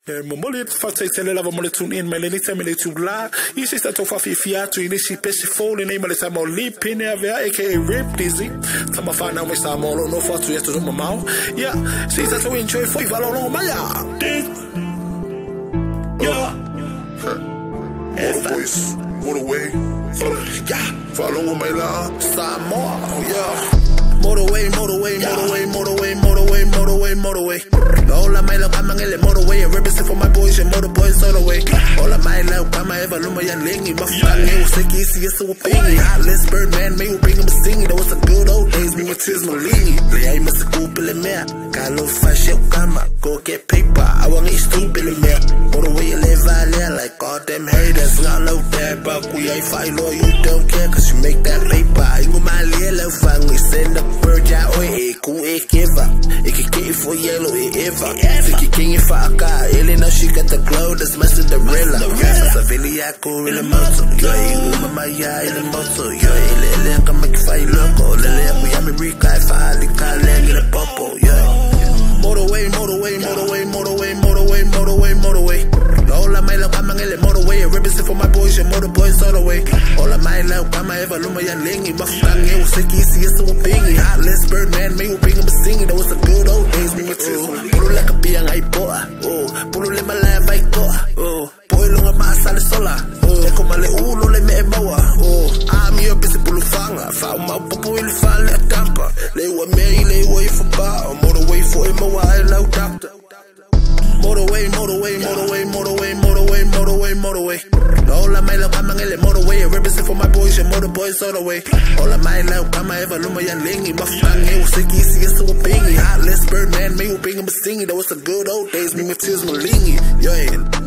Momoli fata tele lava mole tune in mele ni tele tu la isi sta to fa fi fiatu ini si pesi phone ni mele tamo lip in ave aka rip dizzy tama fa na mo sta molo no fa tu yeto mo mau yeah si sta to enjoy foi valo no maya yeah voice motorway yeah follow my la some more yeah motorway all of my love I'm ngele motorway represent for my boys and motor boys all the way all of my love I'm ever luma ya lingi mafange usekisi yesu upingi let's bird man may bring him a singing that was the good old days me tears malini le ai masikupele mea kalo fashe kama go get paper I want to stupid mea motorway live valley like all them haters not low there but we ain't fight law you don't care cause you make that paper ingo my love family send the bird ya oi ku ekeva ikike for yellow ever think you king if I got Ellie know she got the glow that's messing the real Savili yako ile moto yo mama ya ile moto yo ile kama kifai loco lele yako ya mirika ifali kale ngile popo yo motorway all of my love I'm ngele motorway represent for my boys and motor boys all the way all of my love I'm ever luma ya lingi mafange usekisi yesu upingi let's bird man may bring him a singing that was the good old days me pulu like a biang ai poa pulu le malaya vai toa boy longa masale sola eko male ulo le me mawa I'm your busy pulu fanga fa ma popo ile fa le tampa le wa me le wa for ba motorway for him wa la doctor motorway all of my love I'm ngele motorway represent for my boys and motor boys all the way all of my love I'm ever luma ya lingi mafange usekisi yesu upingi let's bird man may bring him a singing that was the good old days me tears malingi yo